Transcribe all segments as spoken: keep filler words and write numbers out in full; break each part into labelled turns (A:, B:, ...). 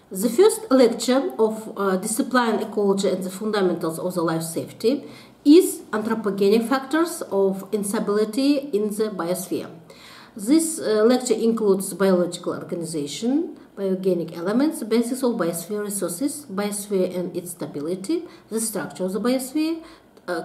A: The first lecture of uh, discipline ecology and the fundamentals of the life safety is anthropogenic factors of instability in the biosphere. This uh, lecture includes biological organization, biogenic elements, basis of biosphere resources, biosphere and its stability, the structure of the biosphere, uh,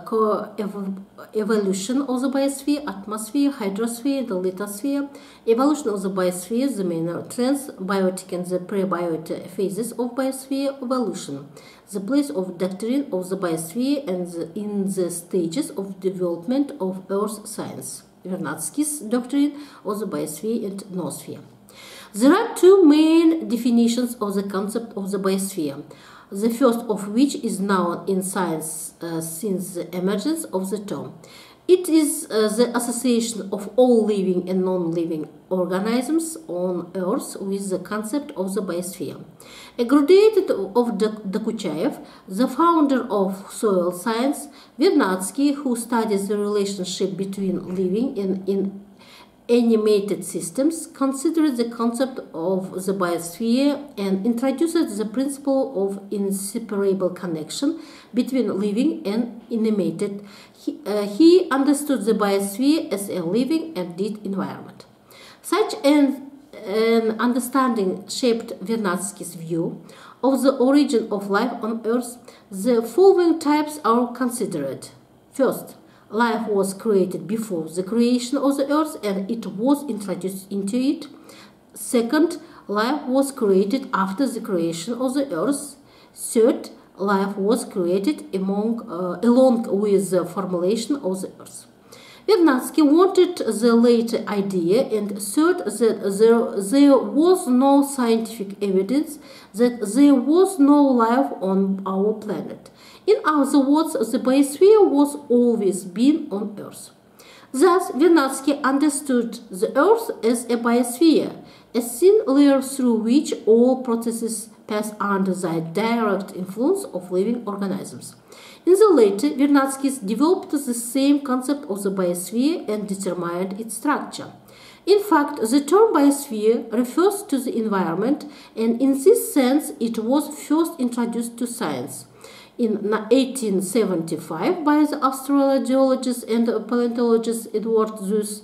A: co-evolution of the biosphere, atmosphere, hydrosphere, the lithosphere, evolution of the biosphere, the main trends, biotic and the prebiotic phases of biosphere evolution, the place of doctrine of the biosphere and the, in the stages of development of Earth science, Vernadsky's doctrine of the biosphere and noosphere. There are two main definitions of the concept of the biosphere, the first of which is known in science uh, since the emergence of the term. It is uh, the association of all living and non-living organisms on Earth with the concept of the biosphere. A graduate of Dokuchaev, the founder of soil science, Vernadsky, who studies the relationship between living and in animated systems, considered the concept of the biosphere and introduced the principle of inseparable connection between living and animated. He, uh, he understood the biosphere as a living and dead environment. Such an, an understanding shaped Vernadsky's view of the origin of life on Earth. The following types are considered. First, life was created before the creation of the Earth and it was introduced into it. Second, life was created after the creation of the Earth. Third, life was created among, uh, along with the formulation of the Earth. Vernadsky wanted the latter idea and thought that there, there was no scientific evidence that there was no life on our planet. In other words, the biosphere was always been on Earth. Thus, Vernadsky understood the Earth as a biosphere, a thin layer through which all processes pass under the direct influence of living organisms. In the later, Vernadsky developed the same concept of the biosphere and determined its structure. In fact, the term biosphere refers to the environment, and in this sense, it was first introduced to science in eighteen seventy-five by the astrogeologist and paleontologist Edward Zeus.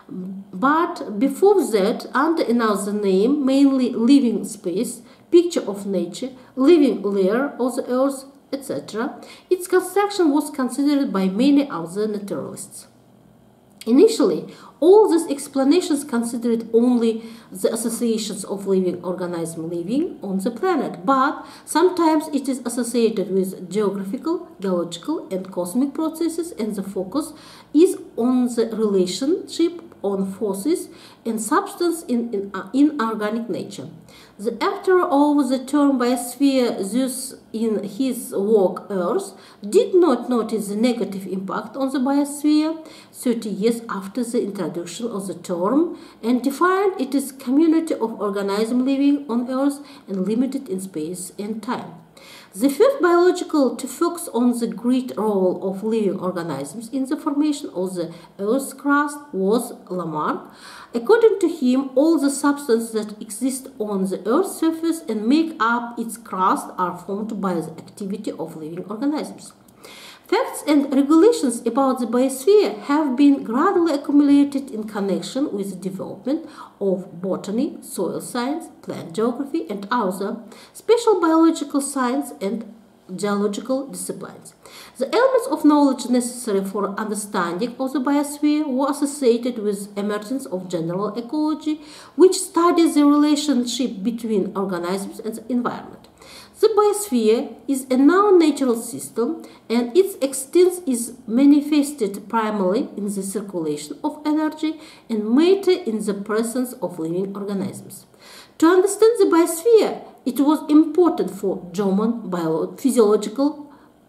A: But before that, under another name, mainly living space, picture of nature, living layer of the Earth, et cetera, its construction was considered by many other naturalists. Initially, all these explanations considered only the associations of living organisms living on the planet, but sometimes it is associated with geographical, geological and cosmic processes, and the focus is on the relationship on forces and substance in, in, uh, in organic nature. The author of the term biosphere, Zeus, in his work Earth, did not notice the negative impact on the biosphere thirty years after the introduction of the term and defined it as a community of organisms living on Earth and limited in space and time. The first biological to focus on the great role of living organisms in the formation of the Earth's crust was Lamarck. According to him, all the substances that exist on the Earth's surface and make up its crust are formed by the activity of living organisms. Facts and regulations about the biosphere have been gradually accumulated in connection with the development of botany, soil science, plant geography, and other special biological science and geological disciplines. The elements of knowledge necessary for understanding of the biosphere were associated with the emergence of general ecology, which studies the relationship between organisms and the environment. The biosphere is a non-natural system, and its extent is manifested primarily in the circulation of energy and matter in the presence of living organisms. To understand the biosphere, it was important for German physiological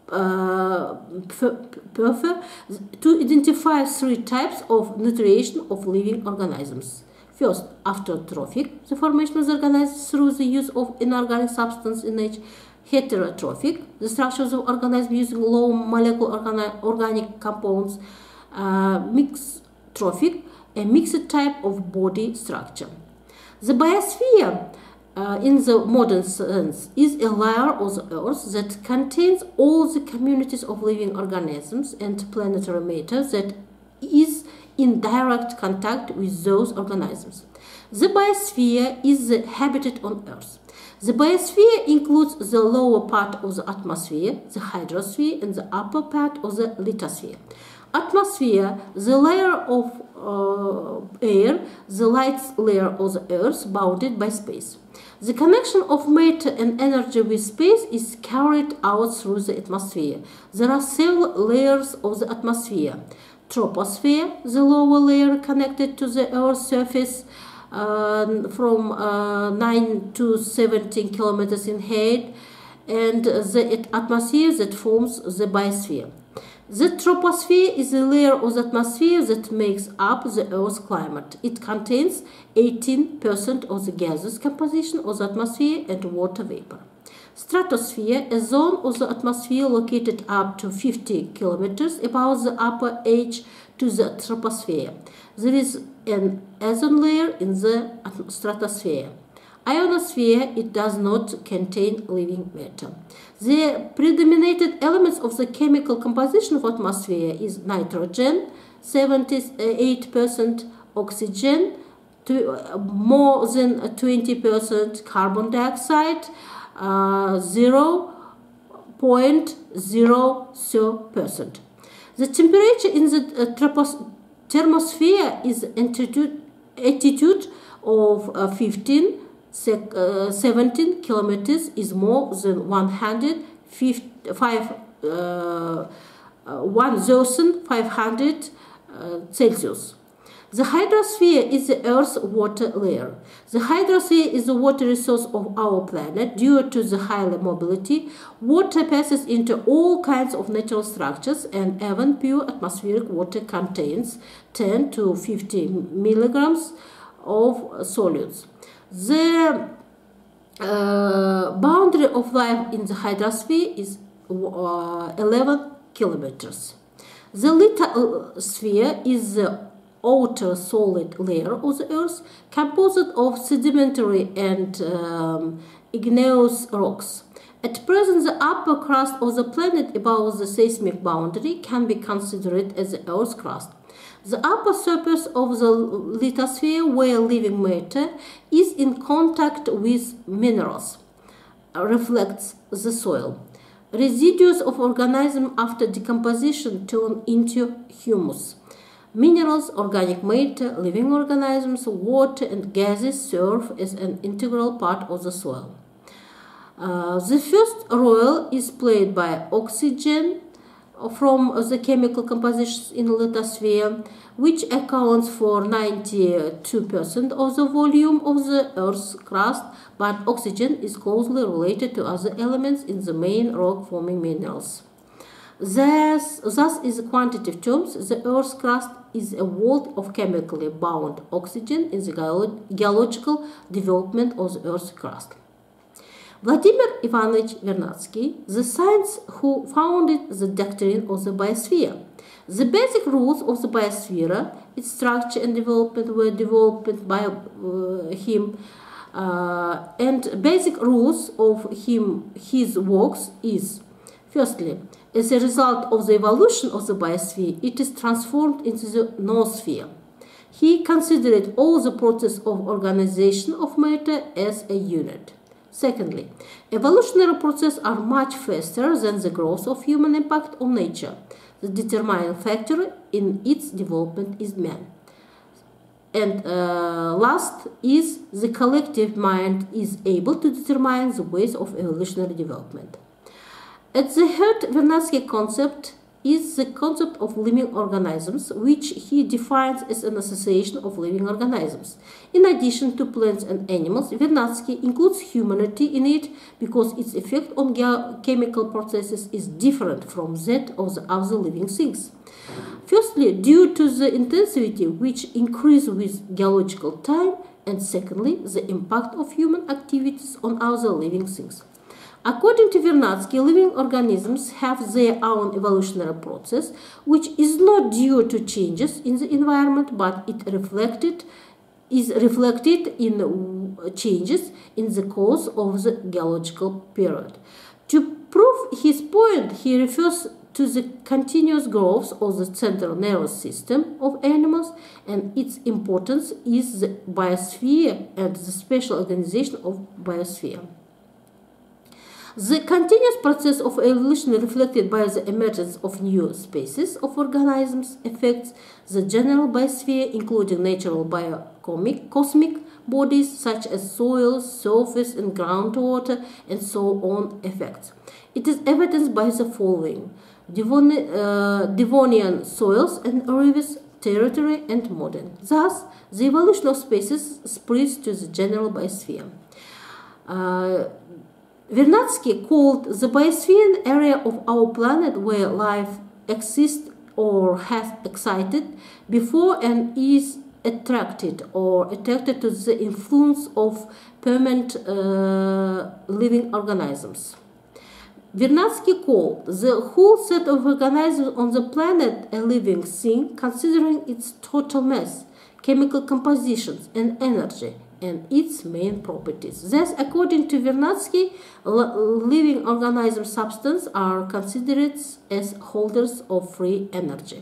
A: uh, purpose to identify three types of nutrition of living organisms. First, autotrophic, the formation of the organisms through the use of inorganic substance in nature. Heterotrophic, the structures of organisms using low molecular organic compounds. Uh, mixtrophic, a mixed type of body structure. The biosphere uh, in the modern sense, is a layer of the Earth that contains all the communities of living organisms and planetary matter that is in direct contact with those organisms. The biosphere is the habitat on Earth. The biosphere includes the lower part of the atmosphere, the hydrosphere, and the upper part of the lithosphere. Atmosphere, the layer of uh, air, the light layer of the Earth bounded by space. The connection of matter and energy with space is carried out through the atmosphere. There are several layers of the atmosphere. Troposphere, the lower layer connected to the Earth's surface uh, from uh, nine to seventeen kilometers in height, and the atmosphere that forms the biosphere. The troposphere is a layer of the atmosphere that makes up the Earth's climate. It contains eighteen percent of the gaseous composition of the atmosphere and water vapor. Stratosphere, a zone of the atmosphere located up to fifty kilometers above the upper edge to the troposphere. There is an ozone layer in the stratosphere. Ionosphere, it does not contain living matter. The predominant elements of the chemical composition of atmosphere is nitrogen, seventy-eight percent, oxygen, to, uh, more than twenty percent, carbon dioxide, uh, zero point zero zero percent. The temperature in the uh, thermosphere is altitude, altitude of uh, fifteen Uh, seventeen kilometers is more than one hundred five, uh, one thousand five hundred uh, Celsius. The hydrosphere is the Earth's water layer. The hydrosphere is the water resource of our planet. Due to the high mobility, water passes into all kinds of natural structures, and even pure atmospheric water contains ten to fifty milligrams of solids. The uh, boundary of life in the hydrosphere is uh, eleven kilometers. The lithosphere is the outer solid layer of the Earth, composed of sedimentary and um, igneous rocks. At present, the upper crust of the planet above the seismic boundary can be considered as the Earth's crust. The upper surface of the lithosphere, where living matter is in contact with minerals, reflects the soil. Residues of organisms after decomposition turn into humus. Minerals, organic matter, living organisms, water and gases serve as an integral part of the soil. Uh, the first role is played by oxygen from the chemical compositions in the lithosphere, which accounts for ninety-two percent of the volume of the Earth's crust, but oxygen is closely related to other elements in the main rock-forming minerals. Thus, thus, in quantitative terms, the Earth's crust is a world of chemically bound oxygen in the geological development of the Earth's crust. Vladimir Ivanovich Vernadsky, the scientist who founded the doctrine of the biosphere. The basic rules of the biosphere, its structure and development, were developed by uh, him, uh, and basic rules of him, his works is, firstly, as a result of the evolution of the biosphere, it is transformed into the noosphere. He considered all the process of organization of matter as a unit. Secondly, evolutionary processes are much faster than the growth of human impact on nature. The determining factor in its development is man. And uh, last is the collective mind is able to determine the ways of evolutionary development. At the heart, Vernadsky concept is the concept of living organisms, which he defines as an association of living organisms. In addition to plants and animals, Vernadsky includes humanity in it because its effect on chemical processes is different from that of the other living things. Firstly, due to the intensity which increases with geological time, and secondly, the impact of human activities on other living things. According to Vernadsky, living organisms have their own evolutionary process, which is not due to changes in the environment, but it reflected, is reflected in changes in the course of the geological period. To prove his point, he refers to the continuous growth of the central nervous system of animals and its importance is the biosphere and the special organization of biosphere. The continuous process of evolution reflected by the emergence of new species of organisms affects the general biosphere, including natural biocosmic bodies such as soil, surface and groundwater, and so on effects. It is evidenced by the following: Devon, uh, Devonian soils and rivers, territory and modern. Thus, the evolution of species spreads to the general biosphere. Uh, Vernadsky called the biosphere an area of our planet where life exists or has existed before and is attracted or attracted to the influence of permanent uh, living organisms. Vernadsky called the whole set of organisms on the planet a living thing, considering its total mass, chemical compositions and energy, and its main properties. Thus, according to Vernadsky, living organism substances are considered as holders of free energy.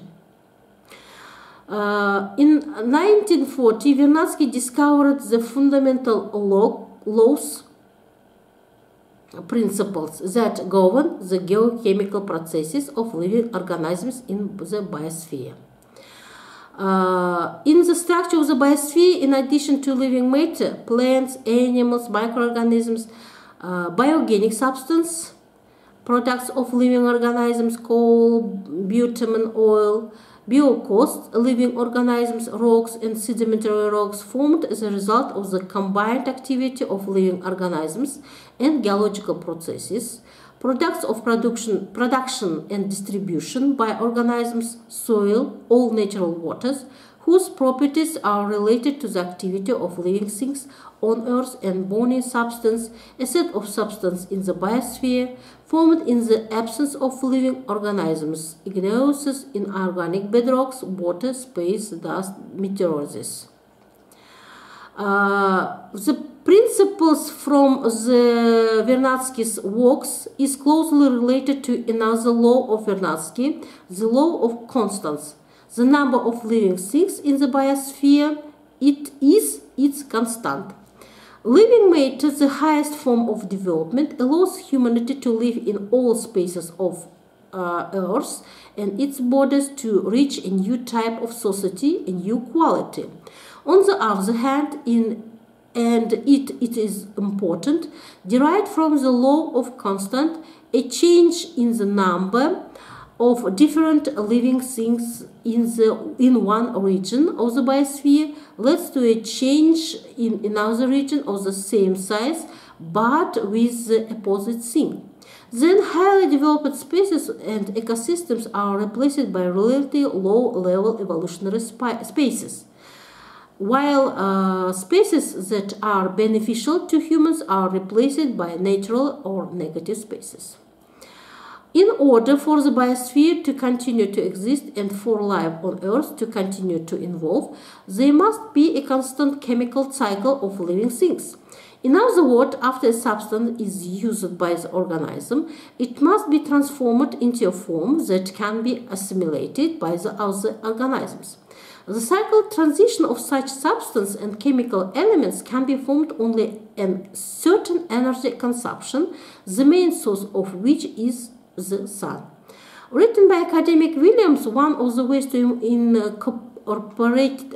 A: Uh, in nineteen forty, Vernadsky discovered the fundamental law, laws, principles that govern the geochemical processes of living organisms in the biosphere. Uh, in the structure of the biosphere, in addition to living matter, plants, animals, microorganisms, uh, biogenic substance, products of living organisms, coal, bitumen, oil, biocosts, living organisms, rocks and sedimentary rocks formed as a result of the combined activity of living organisms and geological processes, products of production, production and distribution by organisms, soil, all natural waters, whose properties are related to the activity of living things on Earth, and bony substance, a set of substance in the biosphere, formed in the absence of living organisms, igneous in organic bedrocks, water, space, dust, meteorosis. Uh, the principles from the Vernadsky's works is closely related to another law of Vernadsky, the law of constants. The number of living things in the biosphere, it is its constant. Living matter, the highest form of development, allows humanity to live in all spaces of uh, Earth and its borders to reach a new type of society, a new quality. On the other hand, in and it, it is important, derived from the law of constant, a change in the number of different living things in, the, in one region of the biosphere leads to a change in another region of the same size but with the opposite thing. Then highly developed species and ecosystems are replaced by relatively low-level evolutionary spaces, while uh, species that are beneficial to humans are replaced by natural or negative species. In order for the biosphere to continue to exist and for life on Earth to continue to evolve, there must be a constant chemical cycle of living things. In other words, after a substance is used by the organism, it must be transformed into a form that can be assimilated by the other organisms. The cycle transition of such substance and chemical elements can be formed only in certain energy consumption, the main source of which is the sun. Written by academic Williams, one of the ways to incorporate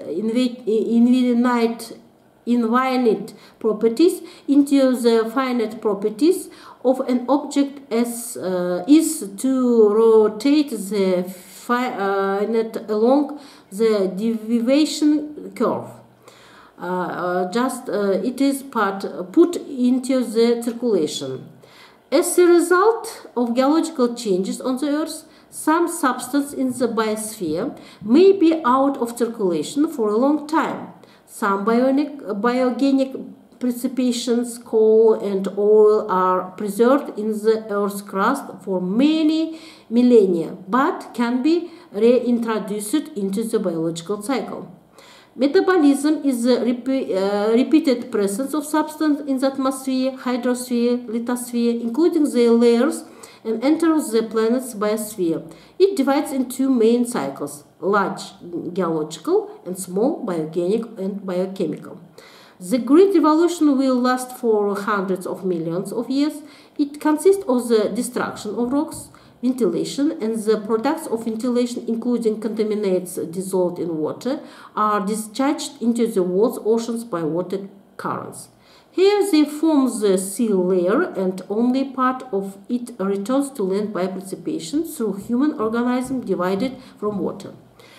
A: infinite infinite properties into the finite properties of an object as uh, is to rotate the finite along the deviation curve. Uh, uh, just uh, it is part uh, put into the circulation. As a result of geological changes on the Earth, some substance in the biosphere may be out of circulation for a long time. Some bionic, biogenic precipitations, coal and oil, are preserved in the Earth's crust for many millennia, but can be reintroduced into the biological cycle. Metabolism is the repeat, uh, repeated presence of substance in the atmosphere, hydrosphere, lithosphere, including the layers, and enters the planet's biosphere. It divides into two main cycles: large geological and small biogenic and biochemical. The Great Revolution will last for hundreds of millions of years. It consists of the destruction of rocks, ventilation, and the products of ventilation, including contaminants dissolved in water, are discharged into the world's oceans by water currents. Here they form the sea layer, and only part of it returns to land by precipitation through human organisms divided from water.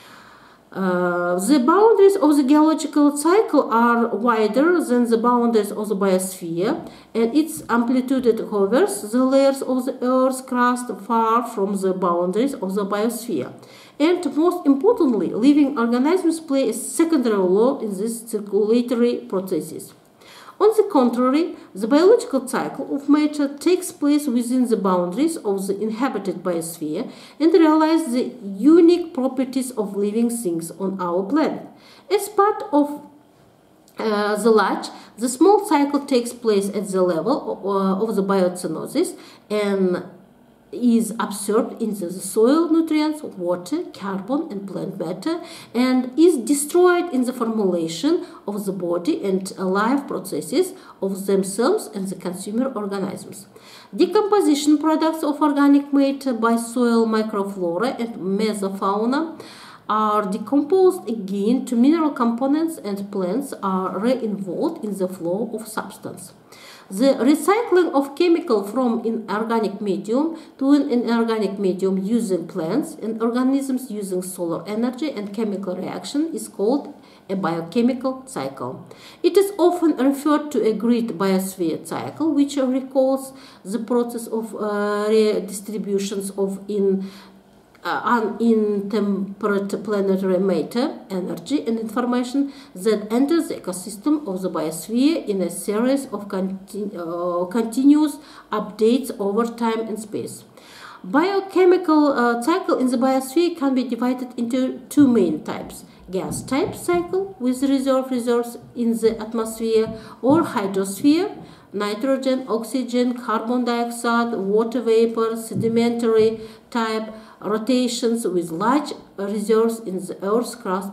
A: Uh, the boundaries of the geological cycle are wider than the boundaries of the biosphere, and its amplitude hovers the layers of the Earth's crust far from the boundaries of the biosphere. And most importantly, living organisms play a secondary role in these circulatory processes. On the contrary, the biological cycle of matter takes place within the boundaries of the inhabited biosphere and realizes the unique properties of living things on our planet. As part of uh, the large, the small cycle takes place at the level of, uh, of the biocenosis and is absorbed into the soil nutrients, water, carbon, and plant matter, and is destroyed in the formulation of the body and life processes of themselves and the consumer organisms. Decomposition products of organic matter by soil microflora and mesofauna are decomposed again to mineral components, and plants are re-involved in the flow of substance. The recycling of chemical from inorganic medium to an inorganic medium using plants and organisms using solar energy and chemical reaction is called a biochemical cycle. It is often referred to a great biosphere cycle, which recalls the process of uh, redistributions of in Uh, unintemperate planetary matter, energy, and information that enters the ecosystem of the biosphere in a series of continu uh, continuous updates over time and space. Biochemical uh, cycle in the biosphere can be divided into two main types: gas type cycle with reserve reserves in the atmosphere, or hydrosphere, nitrogen, oxygen, carbon dioxide, water vapor, sedimentary type, rotations with large reserves in the Earth's crust.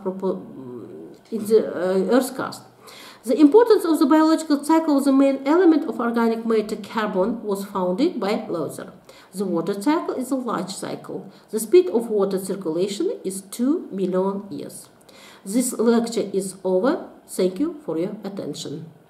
A: In the uh, Earth's crust. The importance of the biological cycle of the main element of organic matter, carbon, was founded by Lowther. The water cycle is a large cycle. The speed of water circulation is two million years. This lecture is over. Thank you for your attention.